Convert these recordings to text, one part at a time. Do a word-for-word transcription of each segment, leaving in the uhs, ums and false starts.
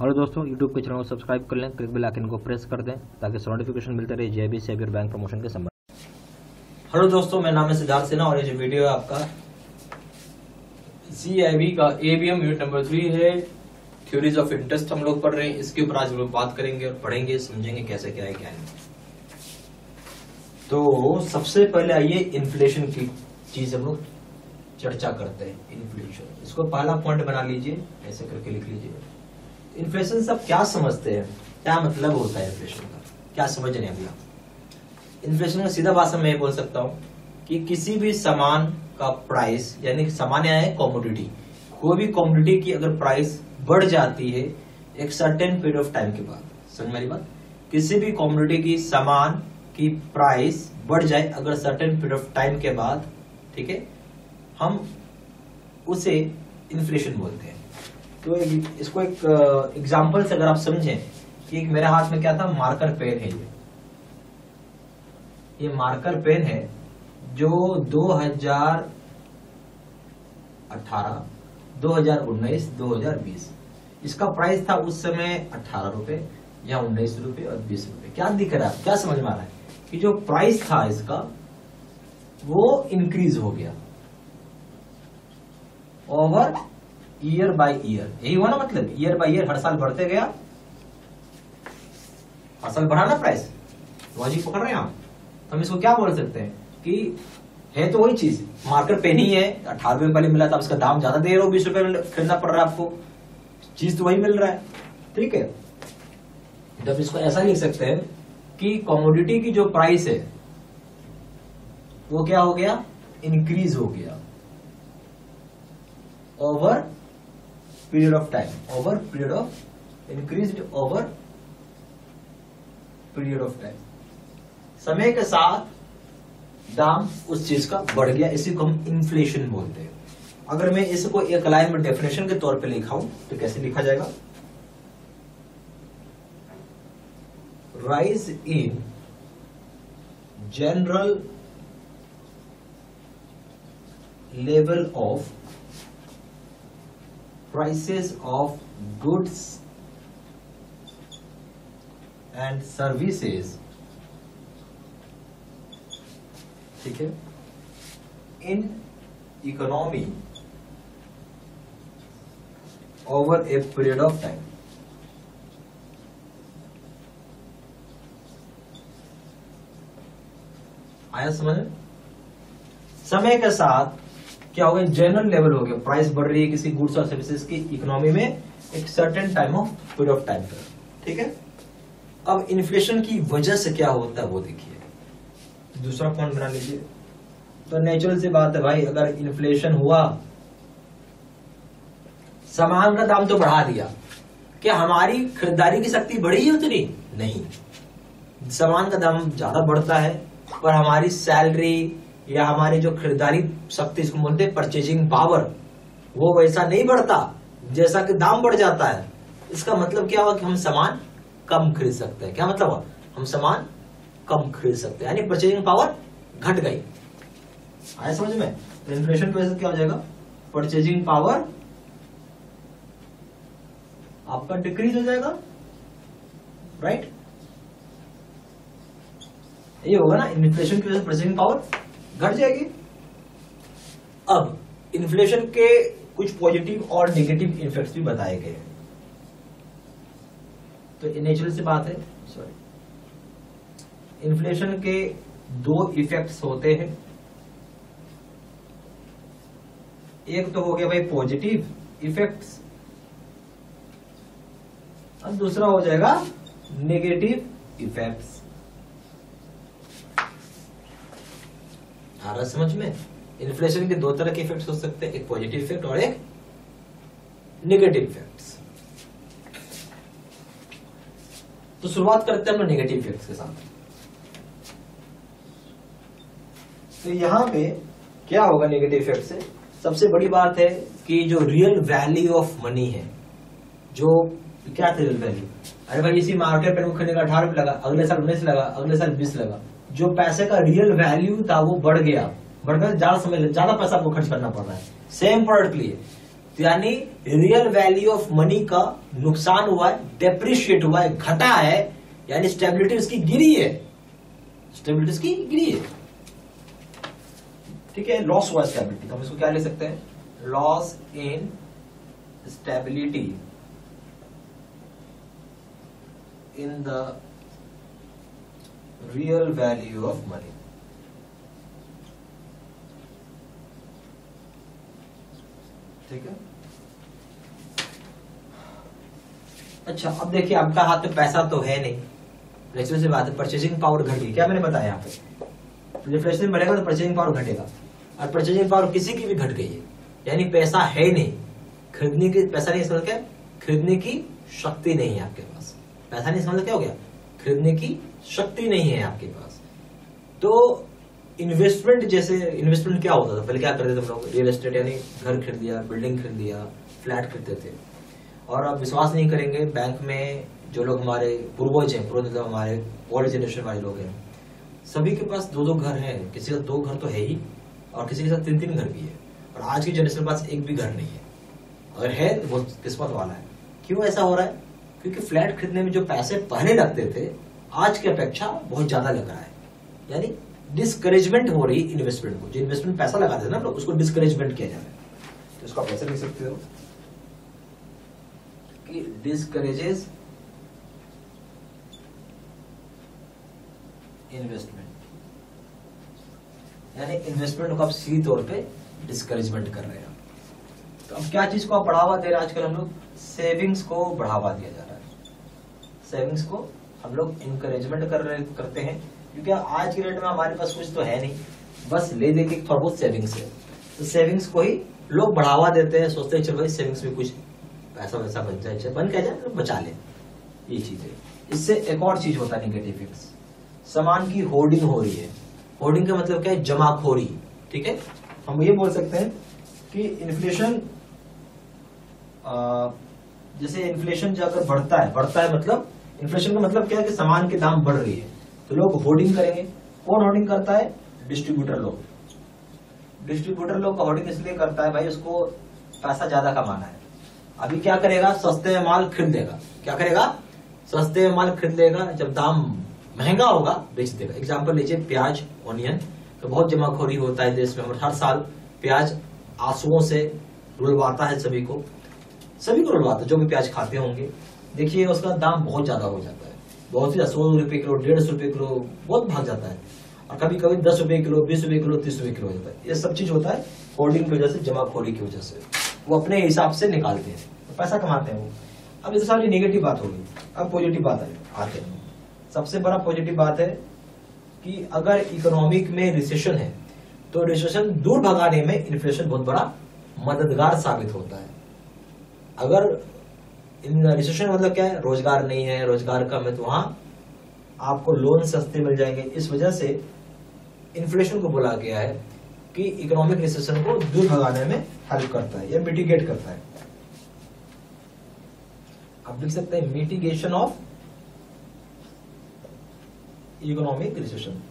Hello दोस्तों, YouTube के channel को सब्सक्राइब कर लें, क्लिक बेल आइकन को प्रेस कर दें ताकि नोटिफिकेशन मिलते रहे जेबी सेवियर बैंक प्रमोशन के संबंध। हेलो दोस्तों, मेरा नाम है सिद्धार्थ सिन्हा और ये जो वीडियो है आपका सीआईबी का एबीएम यूनिट नंबर थ्री है। थ्योरीज ऑफ इंटरेस्ट हम लोग पढ़ रहे हैं। इसके ऊपर आज हम लोग बात करेंगे और पढ़ेंगे, समझेंगे कैसे क्या है क्या नहीं। तो सबसे पहले आइए इन्फ्लेशन की चीज हम लोग चर्चा करते हैं। इन्फ्लेशन, इसको पहला पॉइंट बना लीजिए, ऐसे करके लिख लीजिए। इन्फ्लेशन सब क्या समझते हैं, क्या मतलब होता है इन्फ्लेशन का, क्या समझ रहे हैं अभी आप? इन्फ्लेशन का सीधा भाषा में बोल सकता हूं कि किसी भी सामान का प्राइस, यानी सामान है कॉमोडिटी, कोई भी कॉमोडिटी की अगर प्राइस बढ़ जाती है एक सर्टेन पीरियड ऑफ टाइम के बाद, समझ मेरी बात, किसी भी कॉमोडिटी की सामान की प्राइस बढ़ जाए अगर सर्टेन पीरियड ऑफ टाइम के बाद, ठीक है, हम उसे इन्फ्लेशन बोलते हैं। तो इसको एक एग्जांपल से अगर आप समझें कि एक मेरे हाथ में क्या था, मार्कर पेन है। ये ये मार्कर पेन है जो दो हज़ार अठारह, दो हज़ार उन्नीस, दो हज़ार बीस इसका प्राइस था उस समय अठारह रुपए या उन्नीस रुपए और बीस रुपए। क्या दिख रहा है, क्या समझ में आ रहा है कि जो प्राइस था इसका वो इंक्रीज हो गया ओवर ईयर बाय ईयर। यही हुआ ना, मतलब ईयर बाय ईयर हर साल बढ़ते गया, हर साल बढ़ा ना प्राइस। लॉजिक पकड़ रहे हैं आप? तो हम इसको क्या बोल सकते हैं कि है तो वही चीज, मार्कर पेन ही है, अठारह रुपए पहले मिला था, उसका दाम ज्यादा दे रहे हो, बीस रुपए में खरीदना पड़ रहा है आपको, चीज तो वही मिल रहा है, ठीक है। जब इसको ऐसा लिख सकते हैं कि कमोडिटी की जो प्राइस है वो क्या हो गया, इंक्रीज हो गया over period of time, over period of increase over period of time, समय के साथ दाम उस चीज का बढ़ गया, इसी को हम इन्फ्लेशन बोलते हैं। अगर मैं इसको एक लाइन में डेफिनेशन के तौर पे लिखाऊं तो कैसे लिखा जाएगा? Rise in general level of prices of goods and services, ठीक है, in economy over a period of time। आया समझ? समय के साथ क्या हो गया, जनरल लेवल हो गया, प्राइस बढ़ रही है किसी गुड्स और सर्विसेज की इकोनॉमी में एक certain time of period of time पर, ठीक है। अब इन्फ्लेशन की वजह से क्या होता है वो देखिए, दूसरा पॉइंट बना लीजिए। तो नेचुरल सी बात है भाई, अगर इन्फ्लेशन हुआ, सामान का दाम तो बढ़ा दिया, क्या हमारी खरीदारी की शक्ति बढ़ी है उतनी? नहीं, सामान का दाम ज्यादा बढ़ता है पर हमारी सैलरी या हमारी जो खरीदारी शक्ति, इसको बोलते हैं परचेजिंग पावर, वो वैसा नहीं बढ़ता जैसा कि दाम बढ़ जाता है। इसका मतलब क्या हुआ कि हम सामान कम खरीद सकते हैं। क्या मतलब हुआ? हम सामान कम खरीद सकते हैं, यानी परचेजिंग पावर घट गई। आया समझ में? तो इन्फ्लेशन की वजह से क्या हो जाएगा, परचेजिंग पावर आपका डिक्रीज हो जाएगा, राइट? ये होगा ना, इन्फ्लेशन की वजह से परचेजिंग पावर घट जाएगी। अब इन्फ्लेशन के कुछ पॉजिटिव और नेगेटिव इफेक्ट्स भी बताए गए हैं। तो नेचुरल सी बात है, सॉरी, इन्फ्लेशन के दो इफेक्ट्स होते हैं। एक तो हो गया भाई पॉजिटिव इफेक्ट्स, और दूसरा हो जाएगा नेगेटिव इफेक्ट्स। आ रहा समझ में? इन्फ्लेशन के दो तरह के इफेक्ट्स हो सकते हैं, एक पॉजिटिव इफेक्ट और एक नेगेटिव इफेक्ट्स। तो शुरुआत करते हैं हम नेगेटिव इफेक्ट्स के साथ। तो यहां पे क्या होगा नेगेटिव इफेक्ट से? सबसे बड़ी बात है कि जो रियल वैल्यू ऑफ मनी है, जो क्या था रियल वैल्यू, अरे भाई इसी मार्केट पे खरीदने का अठारह रुपए लगा, अगले साल उन्नीस लगा, अगले साल बीस लगा, जो पैसे का रियल वैल्यू था वो बढ़ गया, बढ़ गया, ज्यादा समय ज्यादा पैसा आपको खर्च करना पड़ रहा है सेम प्रोडक्ट के लिए। तो यानी रियल वैल्यू ऑफ मनी का नुकसान हुआ है, डेप्रिशिएट हुआ है, घटा है, यानी स्टेबिलिटी उसकी गिरी है, स्टेबिलिटी उसकी गिरी है। ठीक है, लॉस हुआ स्टेबिलिटी, तो हम इसको क्या ले सकते हैं, loss in stability in the real value of money. ठीक है, अच्छा अब देखिए आपका हाथ में पैसा तो है नहीं, रिफ्लेशन से बात है, परचेजिंग पावर घट गई, क्या मैंने बताया यहाँ पे, रिफ्लेशन बढ़ेगा तो परचेजिंग पावर घटेगा, और परचेजिंग पावर किसी की भी घट गई है, यानी पैसा है नहीं, खरीदने की पैसा नहीं, समझ क्या, खरीदने की शक्ति नहीं है आपके पास, पैसा नहीं समझ क्या हो गया, खरीदने की शक्ति नहीं है आपके पास। तो इन्वेस्टमेंट, जैसे इन्वेस्टमेंट क्या होता था पहले, क्या करते थे हम लोग, रियल एस्टेट यानी घर खरीद लिया, बिल्डिंग खरीद लिया, फ्लैट खरीदते थे। और आप विश्वास नहीं करेंगे, बैंक में जो लोग हमारे पूर्वज हैं, पूर्वज मतलब हमारे ओल्ड जनरेशन वाले लोग हैं, सभी के पास दो दो घर हैं, किसी का दो घर तो है ही, और किसी के साथ तीन तीन घर भी है, और आज की जनरेशन के पास एक भी घर नहीं है, अगर है तो बहुत किस्मत वाला है। क्यों ऐसा हो रहा है, क्योंकि फ्लैट खरीदने में जो पैसे पहले लगते थे आज की अपेक्षा बहुत ज्यादा लग रहा है, यानी डिस्करेजमेंट हो रही इन्वेस्टमेंट को, जो इन्वेस्टमेंट पैसा लगाते थे ना लोग, उसको डिस्करेजमेंट किया जा रहा है। तो इसको आप ऐसे लिख सकते हो कि डिस्करेजेस इन्वेस्टमेंट, यानी इन्वेस्टमेंट को आप सीधे तौर पे डिस्करेजमेंट कर रहे हैं। तो अब क्या चीज को आप बढ़ावा दे रहे हैं आजकल हम लोग, सेविंग्स को बढ़ावा दिया जा रहा है, सेविंग्स को हम लोग इंकरेजमेंट कर रहे करते हैं, क्योंकि आज के डेट में हमारे पास कुछ तो है नहीं, बस ले दे के थोड़ा बहुत सेविंग्स है, तो सेविंग्स को ही लोग बढ़ावा देते हैं, सोचते हैं चलो भाई सेविंग्स में कुछ पैसा वैसा बन जाए, बन क्या जाए तो बचा ले, ये चीज है। इससे एक और चीज होता है निगेटिव इफेक्ट्स, सामान की होर्डिंग हो रही है, होर्डिंग का मतलब क्या है, जमाखोरी। ठीक है, हम ये बोल सकते हैं कि इन्फ्लेशन, जैसे इन्फ्लेशन जो अगर बढ़ता है, बढ़ता है मतलब इन्फ्लेशन का मतलब क्या है कि सामान के दाम बढ़ रही है, तो लोग होर्डिंग करेंगे। कौन होर्डिंग करता है, डिस्ट्रीब्यूटर लोग, डिस्ट्रीब्यूटर लोग का होर्डिंग इसलिए करता है भाई उसको पैसा ज्यादा कमाना है। अभी क्या करेगा, सस्ते में माल खरीद लेगा, क्या करेगा, सस्ते में माल खरीद लेगा, जब दाम महंगा होगा बेच देगा। एग्जाम्पल लीजिए प्याज, ऑनियन, तो बहुत जमाखोरी होता है देश में, हर साल प्याज आंसुओं से रुलवाता है सभी को, सभी को रुलवाता है जो भी प्याज खाते होंगे। देखिए उसका दाम बहुत ज्यादा हो जाता है, बहुत ही सौ रुपए किलो, डेढ़ सौ रुपए किलो, बहुत भाग जाता है, और कभी कभी दस रुपए किलो, बीस रुपए किलो, तीस रुपए किलो हो जाता है। ये सब चीज होता है होर्डिंग की वजह से, जमाखोरी की वजह से, वो अपने हिसाब से निकालते हैं, तो पैसा कमाते हैं वो। अब इस सारी नेगेटिव बात होगी, अब पॉजिटिव बात आते हैं। सबसे बड़ा पॉजिटिव बात है कि अगर इकोनॉमिक में रिसेशन है तो रिसेशन दूर भगाने में इन्फ्लेशन बहुत बड़ा मददगार साबित होता है। अगर इन रिसेशन मतलब क्या है, रोजगार नहीं है, रोजगार कम है, तो वहां आपको लोन सस्ते मिल जाएंगे। इस वजह से इन्फ्लेशन को बोला गया है कि इकोनॉमिक रिसेशन को दूर भगाने में हेल्प करता है या मिटिगेट करता है। आप लिख सकते हैं मिटिगेशन ऑफ इकोनॉमिक रिसेशन।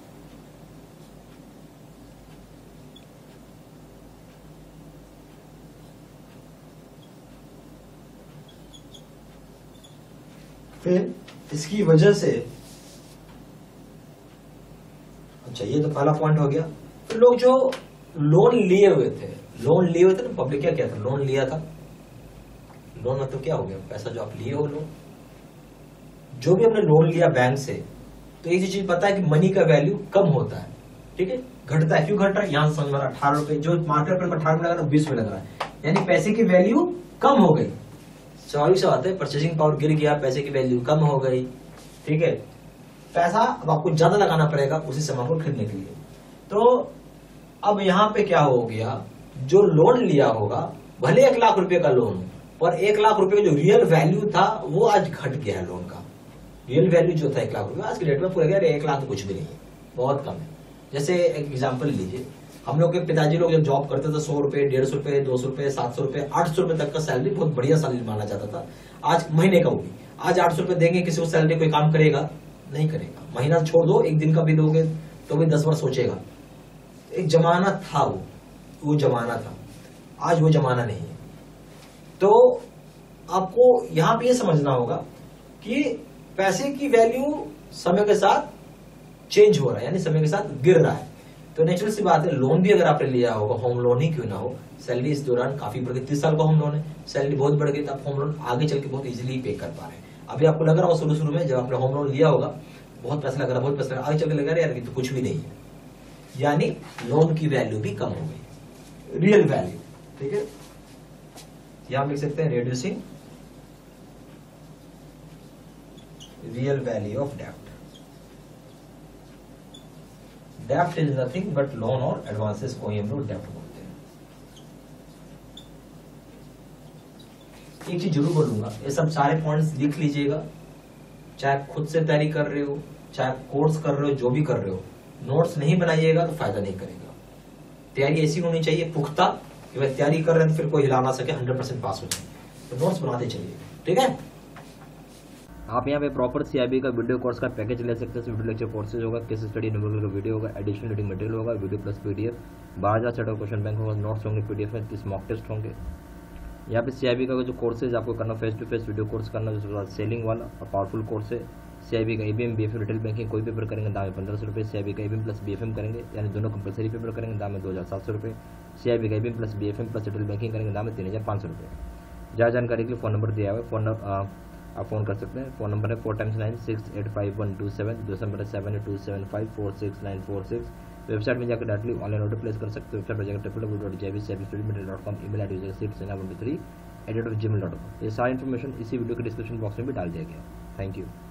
फिर इसकी वजह से, अच्छा ये तो पहला पॉइंट हो गया। फिर लोग जो लोन लिए हुए थे, लोन लिए हुए थे ना, पब्लिक क्या किया था, लोन लिया था। लोन मतलब क्या हो गया, पैसा जो आप लिए हो, लोन जो भी हमने लोन लिया बैंक से, तो एक चीज पता है कि मनी का वैल्यू कम होता है, ठीक है, घटता है। क्यों घट रहा है, यहां समझ रहा, अठारह रुपए जो मार्केट में अठारह रुपए लग रहा है, बीस रुपए लग रहा है, यानी पैसे की वैल्यू कम हो गई। स्वाभाविक सी बात है, परचेसिंग पावर गिर गया, पैसे की वैल्यू कम हो गई, ठीक है। पैसा अब आपको ज्यादा लगाना पड़ेगा उसी सामान को खरीदने के लिए। तो अब यहाँ पे क्या हो गया, जो लोन लिया होगा, भले एक लाख रुपए का लोन, पर एक लाख रुपए का जो रियल वैल्यू था वो आज घट गया है। लोन का रियल वैल्यू जो था एक लाख रुपए, आज के डेट में पूरा गया एक लाख तो कुछ भी नहीं है, बहुत कम है। जैसे एक एग्जाम्पल लीजिए, हम लोग के पिताजी लोग जब जॉब करते थे, सौ रुपए, डेढ़ सौ रुपए, दो सौ रुपए, सात सौ रुपए, आठ सौ रुपए तक का सैलरी बहुत बढ़िया सैलरी माना जाता था। आज महीने का होगी, आज आठ सौ रुपए देंगे किसी को सैलरी, कोई काम करेगा नहीं करेगा। महीना छोड़ दो, एक दिन का भी दोगे तो भी दस बार सोचेगा। एक जमाना था, वो वो जमाना था, आज वो जमाना नहीं है। तो आपको यहां पे ये समझना होगा कि पैसे की वैल्यू समय के साथ चेंज हो रहा है, यानी समय के साथ गिर रहा है। तो नेचुरल सी बात है, लोन भी अगर आपने लिया होगा, होम लोन ही क्यों ना हो, सैलरी इस दौरान काफी बढ़ गई, तीस साल का होम लोन है, सैलरी बहुत बढ़ गई, तो आप होम लोन आगे चल के बहुत इजीली पे कर पा रहे हैं। अभी आपको लग रहा हो शुरू शुरू में जब आपने होम लोन लिया होगा बहुत पैसा लग रहा, बहुत पैसा लग रहा, आगे चल के लग रहा है यार ये तो कुछ भी नहीं है, यानी लोन की वैल्यू भी कम हो गई, रियल वैल्यू। ठीक है, यहां लिख सकते हैं रिड्यूसिंग रियल वैल्यू ऑफ डेप्ट। डेप्ट इज नथिंग बट लोन और एडवांसेस को ही हम लोग डेप्ट बोलते हैं। एक चीज जरूर बोलूंगा, ये सब सारे पॉइंट्स लिख लीजिएगा, चाहे खुद से तैयारी कर रहे हो, चाहे कोर्स कर रहे हो, जो भी कर रहे हो, नोट्स नहीं बनाइएगा तो फायदा नहीं करेगा। तैयारी ऐसी होनी चाहिए पुख्ता कि भाई तैयारी कर रहे हैं तो फिर कोई हिला ना सके, हंड्रेड परसेंट पास हो जाए, तो नोट्स बनाते चलिए। ठीक है, आप यहाँ पे प्रॉपर सीआईबी का वीडियो कोर्स का पैकेज ले सकते हैं। वीडियो लेक्चर कोर्सेज होगा, केस स्टडी न्यूमेरिकल का वीडियो होगा, एडिशनल रीडिंग मटेरियल होगा, वीडियो प्लस पीडीएफ, बारह हजार सेट ऑफ क्वेश्चन बैंक होगा, नोट्स होंगे पीडीएफ में, तीस मॉक टेस्ट होंगे। यहाँ पे सीआईबी का जो कोर्सेज आपको करना, face to face video course करना, जिसके बाद सेलिंग वाला और पावरफुल कोर्स है। सीआईबी का एबीएम बीएफएम रिटेल बैंकिंग कोई पेपर करेंगे दाम है पंद्रह सौ रुपये, सीआईबी का एबीएम प्लस बीएफएम करेंगे यानी दोनों कंपलसरी पेपर करेंगे दाम है दो हजार सात सौ रुपये, सीआईबी का ABM plus BFM plus retail banking करेंगे दाम है तीन हजार पाँच सौ रुपये। ज़्यादा जानकारी के लिए फोन नंबर दिया हुआ है, फोन आप फोन कर सकते हैं। फोन नंबर है four times nine six eight five one two seven, दूसरा नंबर है seven eight two seven five four six nine four six. Website में जाकर डायरेक्टली ऑनलाइन ऑर्डर प्लेस कर सकते हो। वेबसाइट पर जाकर W W dot J B C I B study material dot com, email ID user six seven one two three at the rate of Gmail dot com. ये सारी information इसी video के description box में भी डाल दिया गया। Thank you.